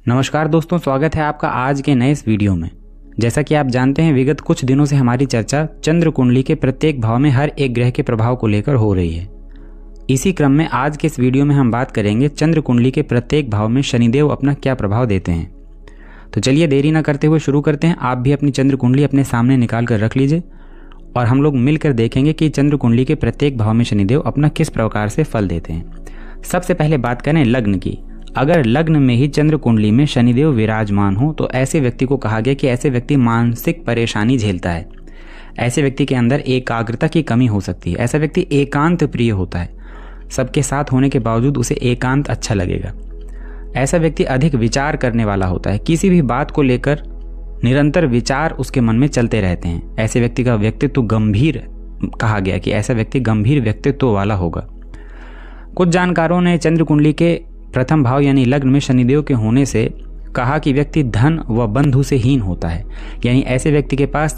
नमस्कार दोस्तों, स्वागत है आपका आज के नए इस वीडियो में। जैसा कि आप जानते हैं, विगत कुछ दिनों से हमारी चर्चा चंद्र कुंडली के प्रत्येक भाव में हर एक ग्रह के प्रभाव को लेकर हो रही है। इसी क्रम में आज के इस वीडियो में हम बात करेंगे चंद्र कुंडली के प्रत्येक भाव में शनिदेव अपना क्या प्रभाव देते हैं। तो चलिए देरी न करते हुए शुरू करते हैं। आप भी अपनी चंद्र कुंडली अपने सामने निकाल कर रख लीजिए और हम लोग मिलकर देखेंगे कि चंद्र कुंडली के प्रत्येक भाव में शनिदेव अपना किस प्रकार से फल देते हैं। सबसे पहले बात करें लग्न की। अगर लग्न में ही चंद्र कुंडली में शनिदेव विराजमान हो तो ऐसे व्यक्ति को कहा गया कि ऐसे व्यक्ति मानसिक परेशानी झेलता है। ऐसे व्यक्ति के अंदर एकाग्रता की कमी हो सकती है। ऐसा व्यक्ति एकांत प्रिय होता है। सबके साथ होने के बावजूद उसे एकांत अच्छा लगेगा। ऐसा व्यक्ति अधिक विचार करने वाला होता है। किसी भी बात को लेकर निरंतर विचार उसके मन में चलते रहते हैं। ऐसे व्यक्ति का व्यक्तित्व गंभीर कहा गया कि ऐसा व्यक्ति गंभीर व्यक्तित्व वाला होगा। कुछ जानकारों ने चंद्र कुंडली के प्रथम भाव यानी लग्न में शनिदेव के होने से कहा कि व्यक्ति धन व बंधु से हीन होता है। यानी ऐसे व्यक्ति के पास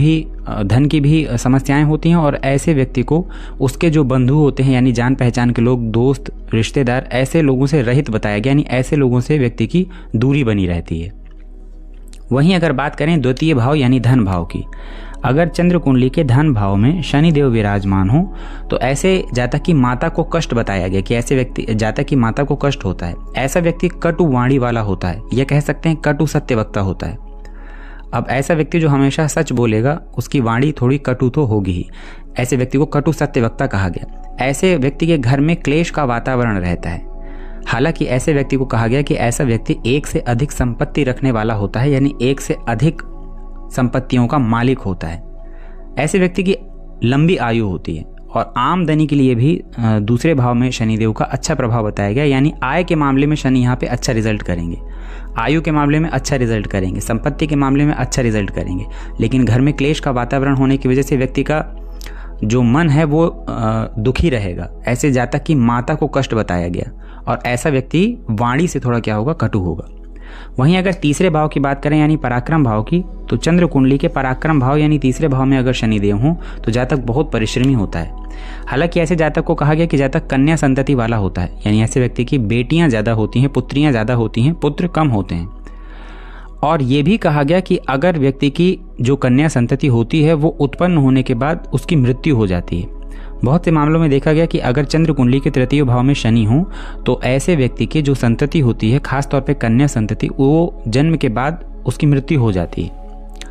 धन की भी समस्याएं होती हैं और ऐसे व्यक्ति को उसके जो बंधु होते हैं यानी जान पहचान के लोग, दोस्त, रिश्तेदार, ऐसे लोगों से रहित बताया गया। यानी ऐसे लोगों से व्यक्ति की दूरी बनी रहती है। वहीं अगर बात करें द्वितीय भाव यानी धन भाव की, अगर चंद्र कुंडली के धन भाव में शनिदेव विराजमान हो तो ऐसे जातक की माता को कष्ट बताया गया कि ऐसे व्यक्ति जातक की माता को कष्ट होता है। ऐसा व्यक्ति कटु वाणी वाला होता है, यह कह सकते हैं कटु सत्यवक्ता होता है। अब ऐसा व्यक्ति जो हमेशा सच बोलेगा उसकी वाणी थोड़ी कटु तो होगी ही। ऐसे व्यक्ति को कटु सत्यवक्ता कहा गया। ऐसे व्यक्ति के घर में क्लेश का वातावरण रहता है। हालांकि ऐसे व्यक्ति को कहा गया कि ऐसा व्यक्ति एक से अधिक संपत्ति रखने वाला होता है, यानी एक से अधिक संपत्तियों का मालिक होता है। ऐसे व्यक्ति की लंबी आयु होती है और आमदनी के लिए भी दूसरे भाव में शनिदेव का अच्छा प्रभाव बताया गया। यानी आय के मामले में शनि यहाँ पे अच्छा रिजल्ट करेंगे, आयु के मामले में अच्छा रिजल्ट करेंगे, संपत्ति के मामले में अच्छा रिजल्ट करेंगे। लेकिन घर में क्लेश का वातावरण होने की वजह से व्यक्ति का जो मन है वो दुखी रहेगा। ऐसे जातक की माता को कष्ट बताया गया और ऐसा व्यक्ति वाणी से थोड़ा क्या होगा, कटु होगा। वहीं अगर तीसरे भाव की बात करें यानी पराक्रम भाव की, तो चंद्र कुंडली के पराक्रम भाव यानी तीसरे भाव में अगर शनिदेव हो तो जातक बहुत परिश्रमी होता है। हालांकि ऐसे जातक को कहा गया कि जातक कन्या संतति वाला होता है। यानी ऐसे व्यक्ति की बेटियां ज्यादा होती हैं, पुत्रियां ज्यादा होती हैं, पुत्र कम होते हैं। और ये भी कहा गया कि अगर व्यक्ति की जो कन्या संतति होती है वो उत्पन्न होने के बाद उसकी मृत्यु हो जाती है। बहुत से मामलों में देखा गया कि अगर चंद्र कुंडली के तृतीय भाव में शनि हो तो ऐसे व्यक्ति की जो संतति होती है, खासतौर पे कन्या संतति, वो जन्म के बाद उसकी मृत्यु हो जाती है।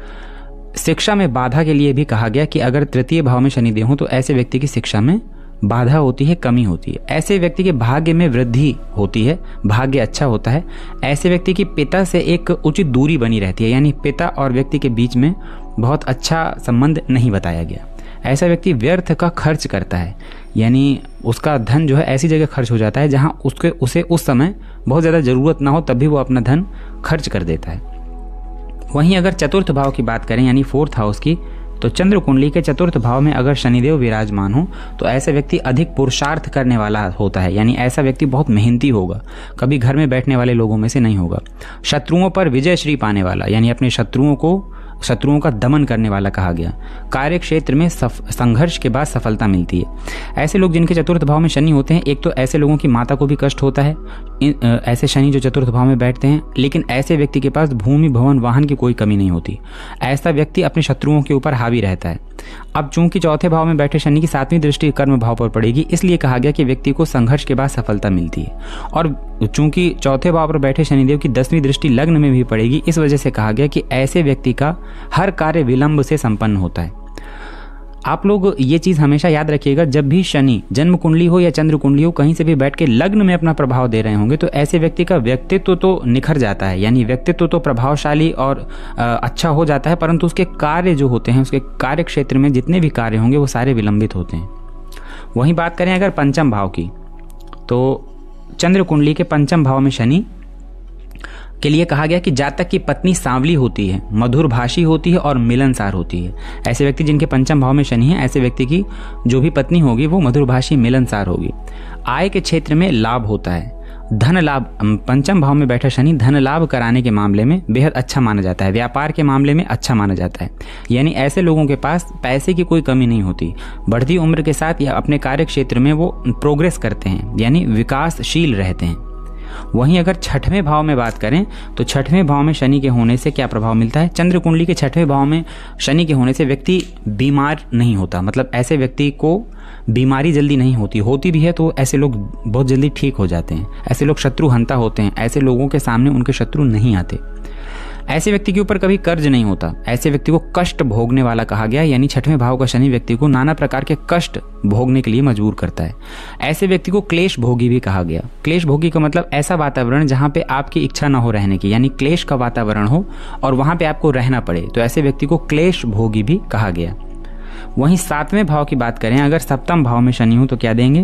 शिक्षा में बाधा के लिए भी कहा गया कि अगर तृतीय भाव में शनिदेव हो तो ऐसे व्यक्ति की शिक्षा में बाधा होती है, कमी होती है। ऐसे व्यक्ति के भाग्य में वृद्धि होती है, भाग्य अच्छा होता है। ऐसे व्यक्ति की पिता से एक उचित दूरी बनी रहती है। यानी पिता और व्यक्ति के बीच में बहुत अच्छा संबंध नहीं बताया गया। ऐसा व्यक्ति व्यर्थ का खर्च करता है। यानी उसका धन जो है ऐसी जगह खर्च हो जाता है जहां उसे उस समय बहुत ज़्यादा ज़रूरत ना हो, तब भी वो अपना धन खर्च कर देता है। वहीं अगर चतुर्थ भाव की बात करें यानी फोर्थ हाउस की, तो चंद्र कुंडली के चतुर्थ भाव में अगर शनिदेव विराजमान हो तो ऐसा व्यक्ति अधिक पुरुषार्थ करने वाला होता है। यानी ऐसा व्यक्ति बहुत मेहनती होगा, कभी घर में बैठने वाले लोगों में से नहीं होगा। शत्रुओं पर विजय श्री पाने वाला, यानी अपने शत्रुओं का दमन करने वाला कहा गया। कार्य क्षेत्र में संघर्ष के बाद सफलता मिलती है। ऐसे लोग जिनके चतुर्थ भाव में शनि होते हैं, एक तो ऐसे लोगों की माता को भी कष्ट होता है ऐसे शनि जो चतुर्थ भाव में बैठते हैं। लेकिन ऐसे व्यक्ति के पास भूमि, भवन, वाहन की कोई कमी नहीं होती। ऐसा व्यक्ति अपने शत्रुओं के ऊपर हावी रहता है। अब चूंकि चौथे भाव में बैठे शनि की 7वीं दृष्टि कर्म भाव पर पड़ेगी, इसलिए कहा गया कि व्यक्ति को संघर्ष के बाद सफलता मिलती है। और चूंकि चौथे भाव पर बैठे शनिदेव की 10वीं दृष्टि लग्न में भी पड़ेगी, इस वजह से कहा गया कि ऐसे व्यक्ति का हर कार्य विलंब से संपन्न होता है। आप लोग ये चीज हमेशा याद रखिएगा, जब भी शनि जन्म कुंडली हो या चंद्र कुंडली हो कहीं से भी बैठ के लग्न में अपना प्रभाव दे रहे होंगे तो ऐसे व्यक्ति का व्यक्तित्व तो निखर जाता है। यानी व्यक्तित्व तो प्रभावशाली और अच्छा हो जाता है, परंतु उसके कार्य जो होते हैं, उसके कार्य क्षेत्र में जितने भी कार्य होंगे वो सारे विलंबित होते हैं। वहीं बात करें अगर पंचम भाव की, तो चंद्र कुंडली के पंचम भाव में शनि के लिए कहा गया कि जातक की पत्नी सांवली होती है, मधुर भाषी होती है और मिलनसार होती है। ऐसे व्यक्ति जिनके पंचम भाव में शनि है, ऐसे व्यक्ति की जो भी पत्नी होगी वो मधुर भाषी, मिलनसार होगी। आय के क्षेत्र में लाभ होता है, धन लाभ। पंचम भाव में बैठा शनि धन लाभ कराने के मामले में बेहद अच्छा माना जाता है, व्यापार के मामले में अच्छा माना जाता है। यानी ऐसे लोगों के पास पैसे की कोई कमी नहीं होती। बढ़ती उम्र के साथ या अपने कार्य क्षेत्र में वो प्रोग्रेस करते हैं, यानी विकासशील रहते हैं। वहीं अगर छठवें भाव में बात करें तो छठवें भाव में शनि के होने से क्या प्रभाव मिलता है? चंद्र कुंडली के छठवें भाव में शनि के होने से व्यक्ति बीमार नहीं होता, मतलब ऐसे व्यक्ति को बीमारी जल्दी नहीं होती भी है तो ऐसे लोग बहुत जल्दी ठीक हो जाते हैं। ऐसे लोग शत्रुहंता होते हैं, ऐसे लोगों के सामने उनके शत्रु नहीं आते। ऐसे व्यक्ति के ऊपर कभी कर्ज नहीं होता, ऐसे व्यक्ति को कष्ट भोगने वाला कहा गया, यानी छठवें भाव का शनि व्यक्ति को नाना प्रकार के कष्ट भोगने के लिए मजबूर करता है। ऐसे व्यक्ति को क्लेश भोगी भी कहा गया। क्लेश भोगी का मतलब ऐसा वातावरण जहां पे आपकी इच्छा ना हो रहने की, यानी क्लेश का वातावरण हो और वहां पे आपको रहना पड़े, तो ऐसे व्यक्ति को क्लेश भोगी भी कहा गया। वहीं सातवें भाव की बात करें, अगर सप्तम भाव में शनि हो तो क्या देंगे?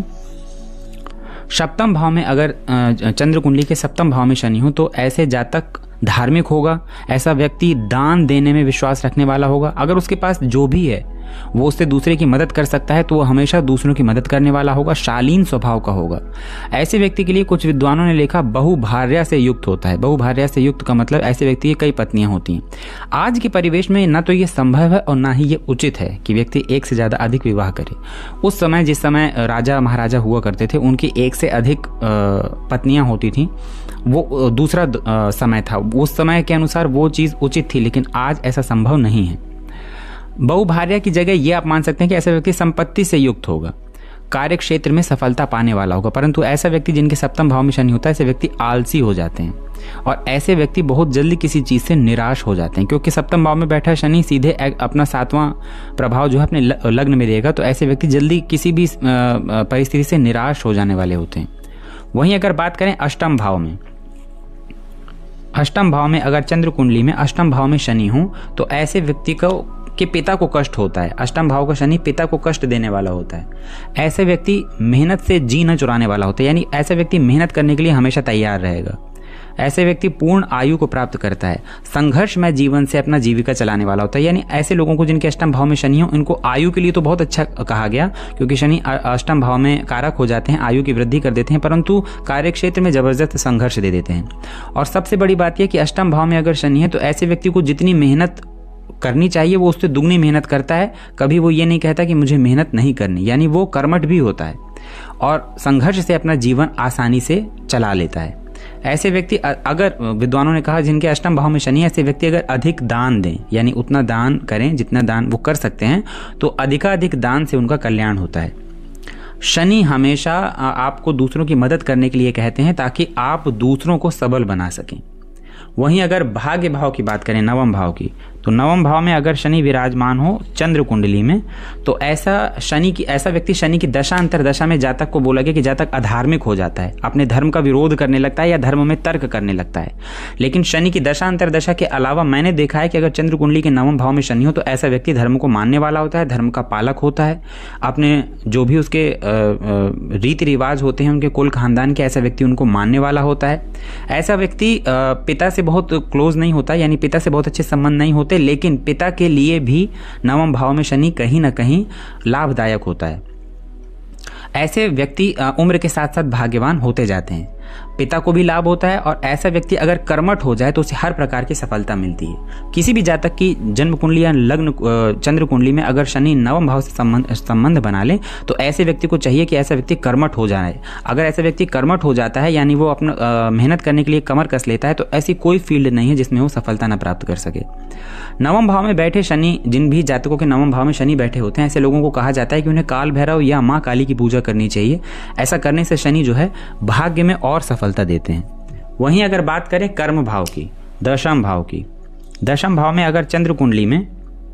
सप्तम भाव में अगर चंद्र कुंडली के सप्तम भाव में शनि हो तो ऐसे जातक धार्मिक होगा, ऐसा व्यक्ति दान देने में विश्वास रखने वाला होगा। अगर उसके पास जो भी है वो उससे दूसरे की मदद कर सकता है तो वो हमेशा दूसरों की मदद करने वाला होगा, शालीन स्वभाव का होगा। ऐसे व्यक्ति के लिए कुछ विद्वानों ने लिखा बहुभार्या से युक्त होता है। बहुभार्या से युक्त का मतलब ऐसे व्यक्ति की कई पत्नियां होती हैं। आज के परिवेश में ना तो ये संभव है और ना ही ये उचित है कि व्यक्ति एक से ज्यादा अधिक विवाह करे। उस समय जिस समय राजा महाराजा हुआ करते थे उनकी एक से अधिक पत्नियां होती थी, वो दूसरा समय था, उस समय के अनुसार वो चीज़ उचित थी, लेकिन आज ऐसा संभव नहीं है। बहुभार्या की जगह ये आप मान सकते हैं कि ऐसा व्यक्ति संपत्ति से युक्त होगा, कार्य क्षेत्र में सफलता पाने वाला होगा। परंतु ऐसा व्यक्ति जिनके सप्तम भाव में शनि होता है, ऐसे व्यक्ति आलसी हो जाते हैं और ऐसे व्यक्ति बहुत जल्दी किसी चीज़ से निराश हो जाते हैं, क्योंकि सप्तम भाव में बैठा शनि सीधे अपना सातवां प्रभाव जो है अपने लग्न में देगा, तो ऐसे व्यक्ति जल्दी किसी भी परिस्थिति से निराश हो जाने वाले होते हैं। वहीं अगर बात करें अष्टम भाव में, अष्टम भाव में अगर चंद्र कुंडली में अष्टम भाव में शनि हो तो ऐसे व्यक्ति को के पिता को कष्ट होता है। अष्टम भाव का शनि पिता को कष्ट देने वाला होता है। ऐसे व्यक्ति मेहनत से जी न चुराने वाला होता है, यानी ऐसा व्यक्ति मेहनत करने के लिए हमेशा तैयार रहेगा। ऐसे व्यक्ति पूर्ण आयु को प्राप्त करता है, संघर्षमय जीवन से अपना जीविका चलाने वाला होता है। यानी ऐसे लोगों को जिनके अष्टम भाव में शनि हो, इनको आयु के लिए तो बहुत अच्छा कहा गया, क्योंकि शनि अष्टम भाव में कारक हो जाते हैं, आयु की वृद्धि कर देते हैं, परंतु कार्य क्षेत्र में जबरदस्त संघर्ष दे देते हैं। और सबसे बड़ी बात यह कि अष्टम भाव में अगर शनि है तो ऐसे व्यक्ति को जितनी मेहनत करनी चाहिए वो उससे दुगनी मेहनत करता है। कभी वो ये नहीं कहता कि मुझे मेहनत नहीं करनी, यानी वो कर्मठ भी होता है और संघर्ष से अपना जीवन आसानी से चला लेता है। ऐसे व्यक्ति, अगर विद्वानों ने कहा जिनके अष्टम भाव में शनि है, ऐसे व्यक्ति अगर अधिक दान दें, यानी उतना दान करें जितना दान वो कर सकते हैं, तो अधिकाधिक दान से उनका कल्याण होता है। शनि हमेशा आपको दूसरों की मदद करने के लिए कहते हैं ताकि आप दूसरों को सबल बना सकें। वहीं अगर भाग्य भाव की बात करें, नवम भाव की, तो नवम भाव में अगर शनि विराजमान हो चंद्र कुंडली में तो ऐसा व्यक्ति शनि की दशा अंतरदशा में जातक को बोला गया कि जातक अधार्मिक हो जाता है, अपने धर्म का विरोध करने लगता है या धर्म में तर्क करने लगता है। लेकिन शनि की दशा अंतरदशा के अलावा मैंने देखा है कि अगर चंद्र कुंडली के नवम भाव में शनि हो तो ऐसा व्यक्ति धर्म को मानने वाला होता है, धर्म का पालक होता है, अपने जो भी उसके रीति रिवाज होते हैं उनके कुल खानदान के, ऐसा व्यक्ति उनको मानने वाला होता है। ऐसा व्यक्ति पिता से बहुत क्लोज नहीं होता, यानी पिता से बहुत अच्छे संबंध नहीं होते, लेकिन पिता के लिए भी नवम भाव में शनि कहीं ना कहीं लाभदायक होता है। ऐसे व्यक्ति उम्र के साथ साथ भाग्यवान होते जाते हैं, पिता को भी लाभ होता है और ऐसा व्यक्ति अगर कर्मठ हो जाए तो उसे हर प्रकार की सफलता मिलती है। किसी भी जातक की जन्म कुंडली या लग्न चंद्र कुंडली में अगर शनि नवम भाव से संबंध बना ले तो ऐसे व्यक्ति को चाहिए कि ऐसा व्यक्ति कर्मठ हो जाए। अगर ऐसा व्यक्ति कर्मठ हो जाता है, यानी वो अपना मेहनत करने के लिए कमर कस लेता है, तो ऐसी कोई फील्ड नहीं है जिसमें वो सफलता न प्राप्त कर सके। नवम भाव में बैठे शनि, जिन भी जातकों के नवम भाव में शनि बैठे होते हैं, ऐसे लोगों को कहा जाता है कि उन्हें काल भैरव या माँ काली की पूजा करनी चाहिए। ऐसा करने से शनि जो है भाग्य में और सफलता देते हैं। वहीं अगर बात करें कर्म भाव की, दशम भाव की, दशम भाव में अगर चंद्र कुंडली में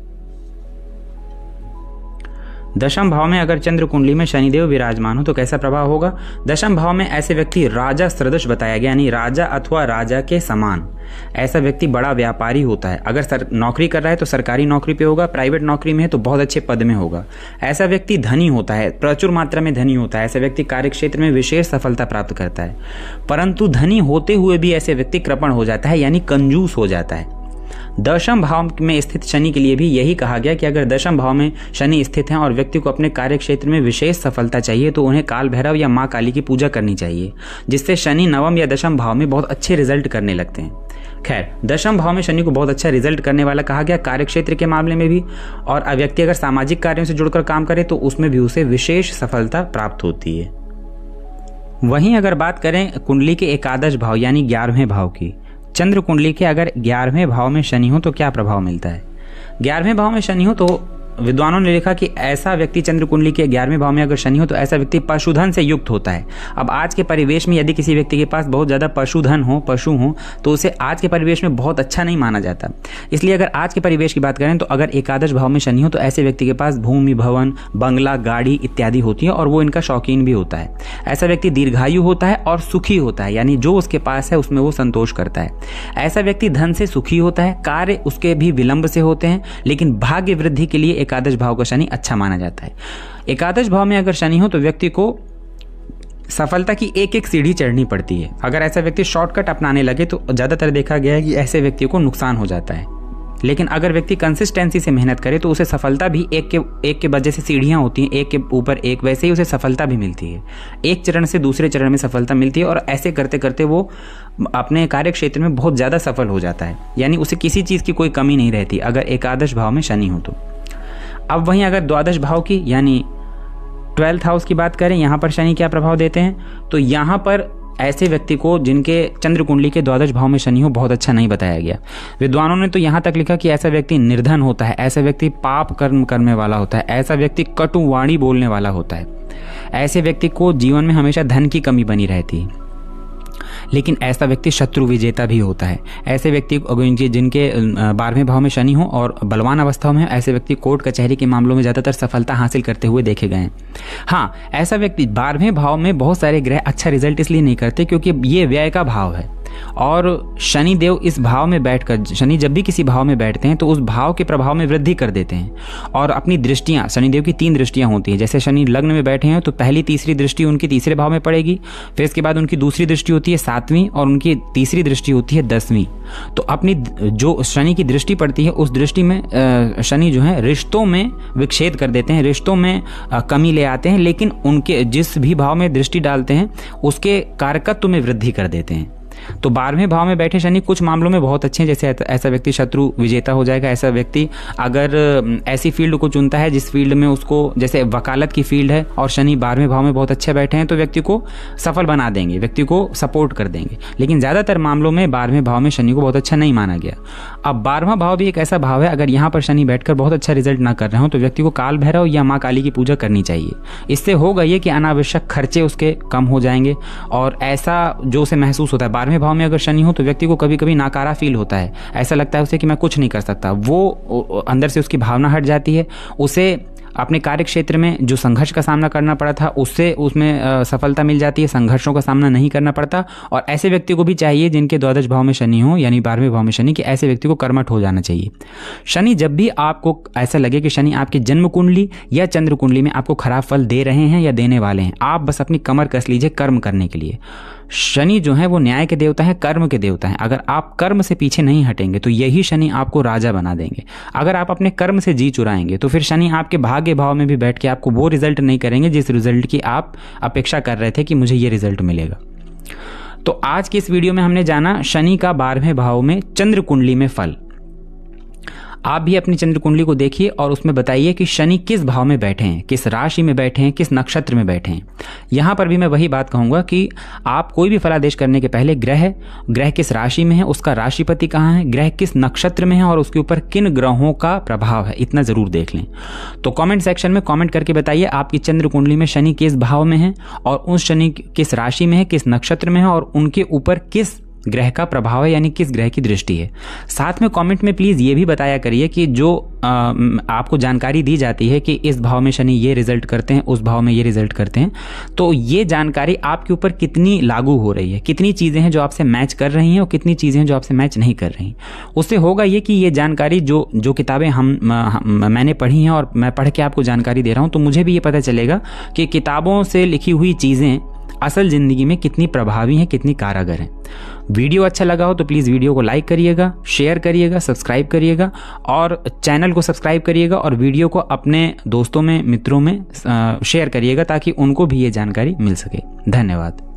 दशम भाव में अगर चंद्र कुंडली में शनिदेव विराजमान हो तो कैसा प्रभाव होगा? दशम भाव में ऐसे व्यक्ति राजा सदृश बताया गया, यानी राजा अथवा राजा के समान। ऐसा व्यक्ति बड़ा व्यापारी होता है। अगर नौकरी कर रहा है तो सरकारी नौकरी पे होगा, प्राइवेट नौकरी में है तो बहुत अच्छे पद में होगा। ऐसा व्यक्ति धनी होता है, प्रचुर मात्रा में धनी होता है। ऐसा व्यक्ति कार्य क्षेत्र में विशेष सफलता प्राप्त करता है। परंतु धनी होते हुए भी ऐसे व्यक्ति कृपण हो जाता है, यानी कंजूस हो जाता है। दशम भाव में स्थित शनि के लिए भी यही कहा गया कि अगर दशम भाव में शनि स्थित हैं और व्यक्ति को अपने कार्य क्षेत्र में विशेष सफलता चाहिए तो उन्हें काल भैरव या माँ काली की पूजा करनी चाहिए, जिससे शनि नवम या दशम भाव में बहुत अच्छे रिजल्ट करने लगते हैं। खैर, दशम भाव में शनि को बहुत अच्छा रिजल्ट करने वाला कहा गया कार्य क्षेत्र के मामले में भी, और व्यक्ति अगर सामाजिक कार्यों से जुड़कर काम करे तो उसमें भी उसे विशेष सफलता प्राप्त होती है। वहीं अगर बात करें कुंडली के एकादश भाव यानी 11वें भाव की, चंद्र कुंडली के अगर 11वें भाव में शनि हो तो क्या प्रभाव मिलता है। 11वें भाव में शनि हो तो विद्वानों ने लिखा कि ऐसा व्यक्ति, चंद्र कुंडली के 11वें भाव में अगर शनि हो तो ऐसा व्यक्ति पशुधन से युक्त होता है। अब आज के परिवेश में यदि किसी व्यक्ति के पास बहुत ज़्यादा पशुधन हो, पशु हो, तो उसे आज के परिवेश में बहुत अच्छा नहीं माना जाता। इसलिए अगर आज के परिवेश की बात करें तो अगर एकादश भाव में शनि हो तो ऐसे व्यक्ति के पास भूमि, भवन, बंगला, गाड़ी इत्यादि होती है और वो इनका शौकीन भी होता है। ऐसा व्यक्ति दीर्घायु होता है और सुखी होता है, यानी जो उसके पास है उसमें वो संतोष करता है। ऐसा व्यक्ति धन से सुखी होता है, कार्य उसके भी विलंब से होते हैं, लेकिन भाग्य वृद्धि के लिए एकादश भाव का शनि अच्छा माना जाता है। एकादश भाव में अगर शनि हो तो व्यक्ति को सफलता की एक एक सीढ़ी चढ़नी पड़ती है। अगर ऐसा व्यक्ति शॉर्टकट अपनाने लगे तो ज़्यादातर देखा गया है कि ऐसे व्यक्ति को नुकसान हो जाता है। लेकिन अगर व्यक्ति कंसिस्टेंसी से मेहनत करे तो उसे सफलता भी एक के बाद जैसे सीढ़ियाँ होती हैं एक के ऊपर एक, वैसे ही उसे सफलता भी मिलती है। एक चरण से दूसरे चरण में सफलता मिलती है और ऐसे करते करते वो अपने कार्य क्षेत्र में बहुत ज़्यादा सफल हो जाता है, यानी उसे किसी चीज़ की कोई कमी नहीं रहती अगर एकादश भाव में शनि हो तो। अब वहीं अगर द्वादश भाव की यानी 12th हाउस की बात करें, यहाँ पर शनि क्या प्रभाव देते हैं, तो यहाँ पर ऐसे व्यक्ति को जिनके चंद्र कुंडली के द्वादश भाव में शनि हो बहुत अच्छा नहीं बताया गया। विद्वानों ने तो यहाँ तक लिखा कि ऐसा व्यक्ति निर्धन होता है, ऐसा व्यक्ति पाप कर्म करने वाला होता है, ऐसा व्यक्ति कटु वाणी बोलने वाला होता है, ऐसे व्यक्ति को जीवन में हमेशा धन की कमी बनी रहती है। लेकिन ऐसा व्यक्ति शत्रु विजेता भी होता है। ऐसे व्यक्ति जिनके 12वें भाव में शनि हो और बलवान अवस्थाओं में, ऐसे व्यक्ति कोर्ट कचहरी के मामलों में ज़्यादातर सफलता हासिल करते हुए देखे गए हैं। हाँ, ऐसा व्यक्ति 12वें भाव में बहुत सारे ग्रह अच्छा रिजल्ट इसलिए नहीं करते क्योंकि ये व्यय का भाव है और शनि देव इस भाव में बैठकर, शनि जब भी किसी भाव में बैठते हैं तो उस भाव के प्रभाव में वृद्धि कर देते हैं और अपनी दृष्टियां, शनिदेव की 3 दृष्टियां होती हैं। जैसे शनि लग्न में बैठे हैं तो पहली तीसरी दृष्टि उनकी तीसरे भाव में पड़ेगी, फिर इसके बाद उनकी दूसरी दृष्टि होती है 7वीं और उनकी तीसरी दृष्टि होती है 10वीं। तो अपनी जो शनि की दृष्टि पड़ती है उस दृष्टि में शनि जो है रिश्तों में विक्षेद कर देते हैं, रिश्तों में कमी ले आते हैं, लेकिन उनके जिस भी भाव में दृष्टि डालते हैं उसके कारकत्व में वृद्धि कर देते हैं। तो 12वें भाव में बैठे शनि कुछ मामलों में बहुत अच्छे हैं, जैसे ऐसा व्यक्ति शत्रु विजेता हो जाएगा। ऐसा व्यक्ति अगर ऐसी फील्ड को चुनता है जिस फील्ड में उसको, जैसे वकालत की फील्ड है और शनि 12वें भाव में बहुत अच्छे बैठे हैं, तो व्यक्ति को सफल बना देंगे, व्यक्ति को सपोर्ट कर देंगे। लेकिन ज़्यादातर मामलों में 12वें भाव में शनि को बहुत अच्छा नहीं माना गया। अब 12वां भाव भी एक ऐसा भाव है, अगर यहाँ पर शनि बैठकर बहुत अच्छा रिजल्ट ना कर रहे हो तो व्यक्ति को काल भैरव या माँ काली की पूजा करनी चाहिए। इससे होगा ये कि अनावश्यक खर्चे उसके कम हो जाएंगे और ऐसा जो उसे महसूस होता है 12वें भाव में अगर शनि हो तो व्यक्ति को कभी कभी नाकारा फील होता है, ऐसा लगता है उसे कि मैं कुछ नहीं कर सकता। वो अंदर से उसकी भावना हट जाती है, उसे अपने कार्य क्षेत्र में जो संघर्ष का सामना करना पड़ा था उसमें सफलता मिल जाती है, संघर्षों का सामना नहीं करना पड़ता। और ऐसे व्यक्ति को भी चाहिए जिनके द्वादश भाव में शनि हो यानी 12वें भाव में शनि, कि ऐसे व्यक्ति को कर्मठ हो जाना चाहिए। शनि जब भी आपको ऐसा लगे कि शनि आपकी जन्म कुंडली या चंद्र कुंडली में आपको खराब फल दे रहे हैं या देने वाले हैं, आप बस अपनी कमर कस लीजिए कर्म करने के लिए। शनि जो है वो न्याय के देवता है, कर्म के देवता है। अगर आप कर्म से पीछे नहीं हटेंगे तो यही शनि आपको राजा बना देंगे। अगर आप अपने कर्म से जी चुराएंगे तो फिर शनि आपके भाग्य भाव में भी बैठ के आपको वो रिजल्ट नहीं करेंगे जिस रिजल्ट की आप अपेक्षा कर रहे थे कि मुझे ये रिजल्ट मिलेगा। तो आज की इस वीडियो में हमने जाना शनि का 12वें भाव में चंद्र कुंडली में फल। आप भी अपनी चंद्र कुंडली को देखिए और उसमें बताइए कि शनि किस भाव में बैठे हैं, किस राशि में बैठे हैं, किस नक्षत्र में बैठे हैं। यहाँ पर भी मैं वही बात कहूँगा कि आप कोई भी फलादेश करने के पहले ग्रह किस राशि में है, उसका राशिपति कहाँ है, ग्रह किस नक्षत्र में है और उसके ऊपर किन ग्रहों का प्रभाव है, इतना जरूर देख लें। तो कॉमेंट सेक्शन में कॉमेंट करके बताइए आपकी चंद्र कुंडली में शनि किस भाव में है और उस शनि किस राशि में है, किस नक्षत्र में है और उनके ऊपर किस ग्रह का प्रभाव है यानी किस ग्रह की दृष्टि है। साथ में कमेंट में प्लीज़ ये भी बताया करिए कि जो आपको जानकारी दी जाती है कि इस भाव में शनि ये रिजल्ट करते हैं, उस भाव में ये रिजल्ट करते हैं, तो ये जानकारी आपके ऊपर कितनी लागू हो रही है, कितनी चीज़ें हैं जो आपसे मैच कर रही हैं और कितनी चीज़ें हैं जो आपसे मैच नहीं कर रही। उससे होगा ये कि ये जानकारी जो किताबें मैंने पढ़ी हैं और मैं पढ़ के आपको जानकारी दे रहा हूँ, तो मुझे भी ये पता चलेगा कि किताबों से लिखी हुई चीज़ें असल ज़िंदगी में कितनी प्रभावी हैं, कितनी कारगर हैं। वीडियो अच्छा लगा हो तो प्लीज़ वीडियो को लाइक करिएगा, शेयर करिएगा, सब्सक्राइब करिएगा और चैनल को सब्सक्राइब करिएगा और वीडियो को अपने दोस्तों में, मित्रों में शेयर करिएगा ताकि उनको भी ये जानकारी मिल सके। धन्यवाद।